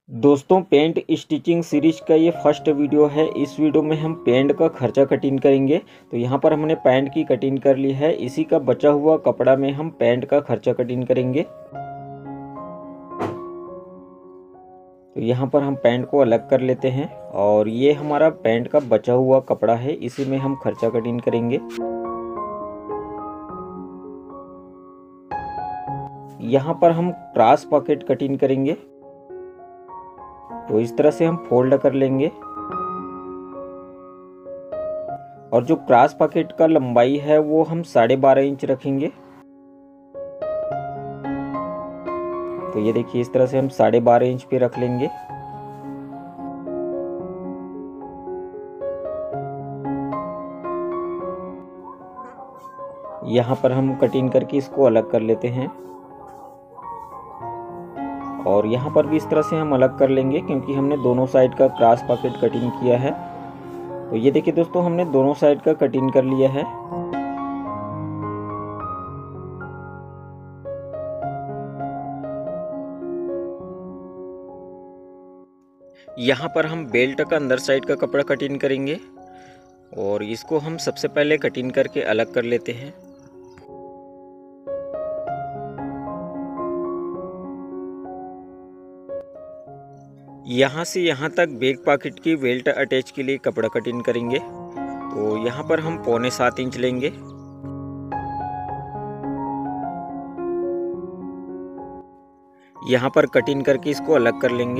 दोस्तों, paint stitching series का ये फर्स्ट वीडियो है। इस वीडियो में हम पेंट का खर्चा कटिंग करेंगे। तो यहाँ पर हमने पैंट की कटिंग कर ली है। इसी का बचा हुआ कपड़ा में हम पैंट का खर्चा कटिंग करेंगे। तो यहाँ पर हम पैंट को अलग कर लेते हैं और ये हमारा पैंट का बचा हुआ कपड़ा है, इसी में हम खर्चा कटिंग करेंगे। यहाँ पर हम क्रॉस पॉकेट कटिंग करेंगे। तो इस तरह से हम फोल्ड कर लेंगे और जो क्रॉस पॉकेट का लंबाई है वो हम 12.5 इंच रखेंगे। तो ये देखिए, इस तरह से हम 12.5 इंच पे रख लेंगे। यहाँ पर हम कटिंग करके इसको अलग कर लेते हैं और यहाँ पर भी इस तरह से हम अलग कर लेंगे, क्योंकि हमने दोनों साइड का क्रॉस पॉकेट कटिंग किया है। तो ये देखिए दोस्तों, हमने दोनों साइड का कटिंग कर लिया है। यहाँ पर हम बेल्ट का अंदर साइड का कपड़ा कटिंग करेंगे और इसको हम सबसे पहले कटिंग करके अलग कर लेते हैं। यहाँ से यहाँ तक बैक पॉकेट की बेल्ट अटैच के लिए कपड़ा कटिंग करेंगे। तो यहाँ पर हम 6.25 इंच लेंगे। यहाँ पर कटिंग करके इसको अलग कर लेंगे।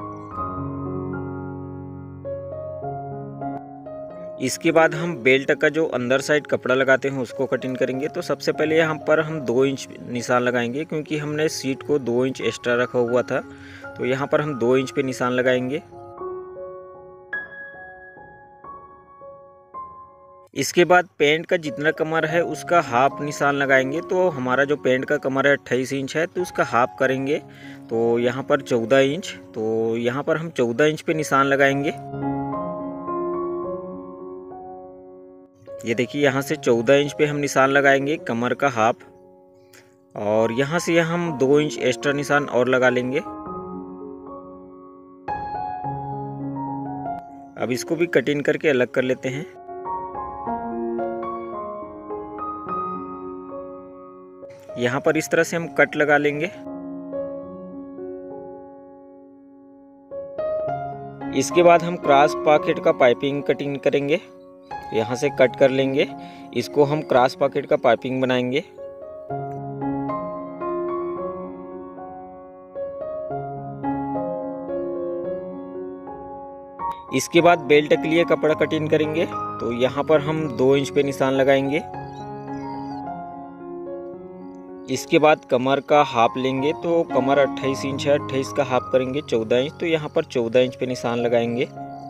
इसके बाद हम बेल्ट का जो अंदर साइड कपड़ा लगाते हैं उसको कटिंग करेंगे। तो सबसे पहले यहाँ पर हम 2 इंच निशान लगाएंगे, क्योंकि हमने सीट को 2 इंच एक्स्ट्रा रखा हुआ था। तो यहाँ पर हम 2 इंच पे निशान लगाएंगे। इसके बाद पैंट का जितना कमर है उसका हाफ निशान लगाएंगे। तो हमारा जो पैंट का कमर है 28 इंच है, तो उसका हाफ करेंगे। तो यहाँ पर 14 इंच, तो यहाँ पर हम 14 इंच पे निशान लगाएंगे। ये देखिए, यहाँ से 14 इंच पे हम निशान लगाएंगे कमर का हाफ, और यहाँ से हम 2 इंच एक्स्ट्रा निशान और लगा लेंगे। अब इसको भी कटिंग करके अलग कर लेते हैं। यहाँ पर इस तरह से हम कट लगा लेंगे। इसके बाद हम क्रॉस पॉकेट का पाइपिंग कटिंग करेंगे। यहाँ से कट कर लेंगे, इसको हम क्रॉस पॉकेट का पाइपिंग बनाएंगे। इसके बाद बेल्ट के लिए कपड़ा कटिंग करेंगे। तो यहाँ पर हम 2 इंच पे निशान लगाएंगे। इसके बाद कमर का हाफ लेंगे। तो कमर 28 इंच है, 28 का हाफ करेंगे 14 इंच। तो यहाँ पर 14 इंच पे निशान लगाएंगे।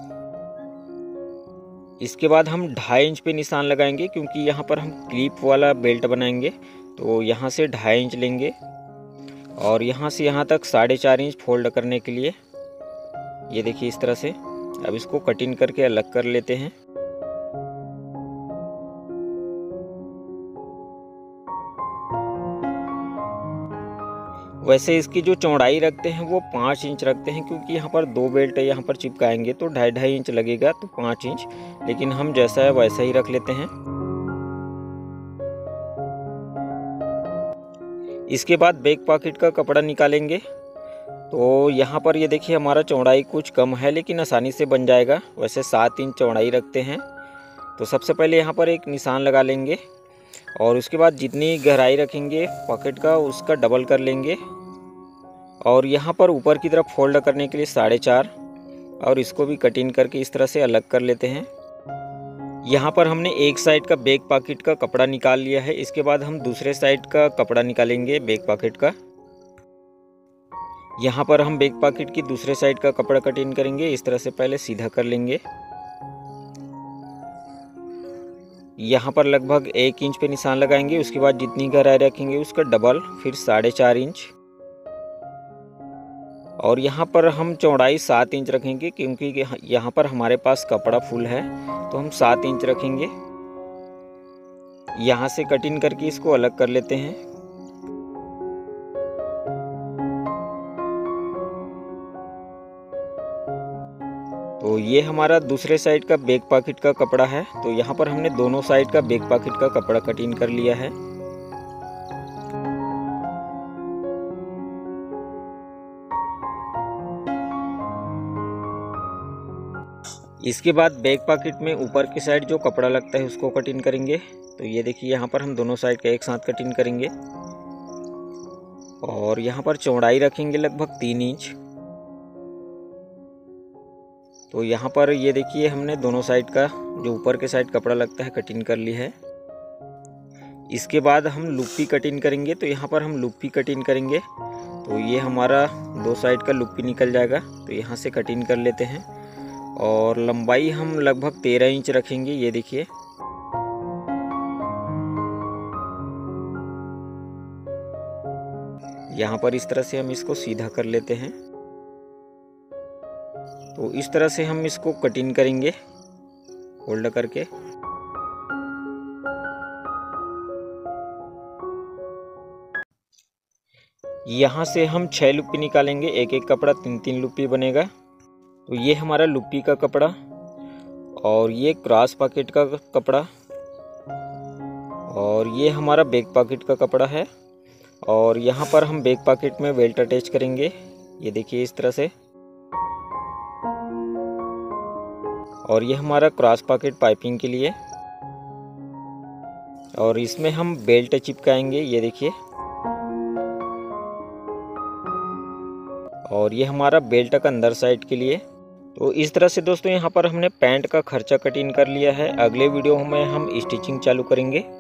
इसके बाद हम 2.5 इंच पे निशान लगाएंगे, क्योंकि यहाँ पर हम क्लिप वाला बेल्ट बनाएंगे। तो यहाँ से 2.5 इंच लेंगे और यहाँ से यहाँ तक 4.5 इंच फोल्ड करने के लिए। ये देखिए, इस तरह से। अब इसको कटिंग करके अलग कर लेते हैं। वैसे इसकी जो चौड़ाई रखते हैं वो 5 इंच रखते हैं, क्योंकि यहाँ पर 2 बेल्ट यहाँ पर चिपकाएंगे तो 2.5 इंच लगेगा, तो 5 इंच। लेकिन हम जैसा है वैसा ही रख लेते हैं। इसके बाद बैक पॉकेट का कपड़ा निकालेंगे। तो यहाँ पर ये देखिए, हमारा चौड़ाई कुछ कम है लेकिन आसानी से बन जाएगा। वैसे 7 इंच चौड़ाई रखते हैं। तो सबसे पहले यहाँ पर एक निशान लगा लेंगे और उसके बाद जितनी गहराई रखेंगे पॉकेट का उसका डबल कर लेंगे और यहाँ पर ऊपर की तरफ फोल्ड करने के लिए 4.5, और इसको भी कटिंग करके इस तरह से अलग कर लेते हैं। यहाँ पर हमने एक साइड का बैक पॉकेट का कपड़ा निकाल लिया है। इसके बाद हम दूसरे साइड का कपड़ा निकालेंगे बैक पॉकेट का। यहाँ पर हम बैक पॉकेट की दूसरे साइड का कपड़ा कटिंग करेंगे। इस तरह से पहले सीधा कर लेंगे। यहाँ पर लगभग 1 इंच पे निशान लगाएंगे। उसके बाद जितनी गहराई रखेंगे उसका डबल, फिर 4.5 इंच, और यहाँ पर हम चौड़ाई 7 इंच रखेंगे, क्योंकि यहाँ पर हमारे पास कपड़ा फुल है। तो हम 7 इंच रखेंगे। यहाँ से कटिंग करके इसको अलग कर लेते हैं। तो ये हमारा दूसरे साइड का बैक पॉकेट का कपड़ा है। तो यहाँ पर हमने दोनों साइड का बैक पॉकेट का कपड़ा कटिंग कर लिया है। इसके बाद बैक पॉकेट में ऊपर की साइड जो कपड़ा लगता है उसको कटिंग करेंगे। तो ये देखिए यहाँ पर हम दोनों साइड का एक साथ कटिंग करेंगे और यहाँ पर चौड़ाई रखेंगे लगभग 3 इंच। तो यहाँ पर ये देखिए हमने दोनों साइड का जो ऊपर के साइड कपड़ा लगता है कटिंग कर ली है। इसके बाद हम लुप्पी कटिंग करेंगे। तो यहाँ पर हम लुप्पी कटिंग करेंगे। तो ये हमारा 2 साइड का लुप्पी निकल जाएगा। तो यहाँ से कटिंग कर लेते हैं और लंबाई हम लगभग 13 इंच रखेंगे। ये देखिए यहाँ पर इस तरह से हम इसको सीधा कर लेते हैं। तो इस तरह से हम इसको कटिंग करेंगे फोल्ड करके। यहाँ से हम 6 लुप्पी निकालेंगे, एक एक कपड़ा 3-3 लुप्पी बनेगा। तो ये हमारा लुप्पी का कपड़ा और ये क्रॉस पॉकेट का कपड़ा और ये हमारा बैक पॉकेट का कपड़ा है। और यहाँ पर हम बैक पॉकेट में बेल्ट अटैच करेंगे। ये देखिए इस तरह से। और ये हमारा क्रॉस पॉकेट पाइपिंग के लिए और इसमें हम बेल्ट चिपकाएंगे। ये देखिए और ये हमारा बेल्ट का अंदर साइड के लिए। तो इस तरह से दोस्तों यहाँ पर हमने पैंट का खर्चा कटिंग कर लिया है। अगले वीडियो में हम स्टिचिंग चालू करेंगे।